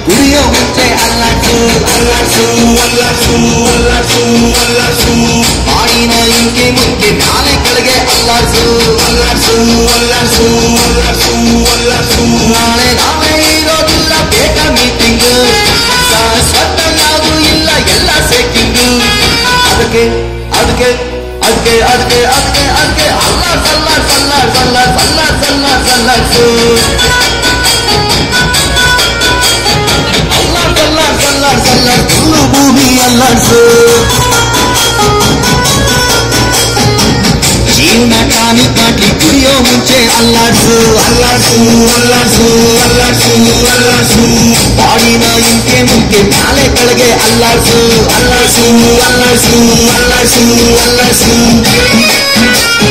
ಕುಡಿಯೋ ಮುಂಚೆ ಅಲ್ಲಾಡ್ಸು ಅಲ್ಲಾಡ್ಸು ಅಲ್ಲಾಡ್ಸು ಅಲ್ಲಾಡ್ಸು ಅಲ್ಲಾಡ್ಸು ಬಾಡಿನ ಇಂಕೆ ಮುಂಕೆ ಮ್ಯಾಲೆ ಕೆಳಗೆ ಅಲ್ಲಾಡ್ಸು ಅಲ್ಲಾಡ್ಸು ಅಲ್ಲಾಡ್ಸು ಅಲ್ಲಾಡ್ಸು ಅಲ್ಲಾಡ್ಸು ನಾಳೆ ನಾಳೆ ಇರೋದಿಲ್ಲ ಬೇಗ ಮೀಟಿಂಗ್ ಶಾಶ್ವತ ಯಾವುದು ಇಲ್ಲ ಎಲ್ಲ ಸೆಟ್ಟಿಂಗ್ ಅದಕ್ಕೆ ಅದಕ್ಕೆ ಅದಕ್ಕೆ ಅದಕ್ಕೆ ಅದಕ್ಕೆ ಅದಕ್ಕೆ ಅಲ್ಲಾಡ್ಸ್ ಅಲ್ಲಾಡ್ಸ್ ಅಲ್ಲಾಡ್ಸ್ ಅಲ್ಲಾಡ್ಸ್ ಅಲ್ಲಾಡ್ಸ್ ಅಲ್ಲಾಡ್ಸ್ ಅಲ್ಲಾಡ್ಸು ಫುಲ್ಲು ಭೂಮಿ ಅಲ್ಲಾಡ್ಸು ಜೀವನ ಕಾಣಿ ಕಾಟಿ ಕುಡಿಯೋ ಮುಂಚೆ ಅಲ್ಲಾಡ್ಸು ಅಲ್ಲಾಡ್ಸು ಅಲ್ಲಾಡ್ಸು ಅಲ್ಲಾಡ್ಸು ಅಲ್ಲಾಡ್ಸು ಬಾಡಿನ ಇಂಕೆ ಮುಂಕೆ ಮ್ಯಾಲೆ ಕೆಳಗೆ ಅಲ್ಲಾಡ್ಸು ಅಲ್ಲಾಡ್ಸು ಅಲ್ಲಾಡ್ಸು ಅಲ್ಲಾಡ್ಸು ಅಲ್ಲಾಡ್ಸು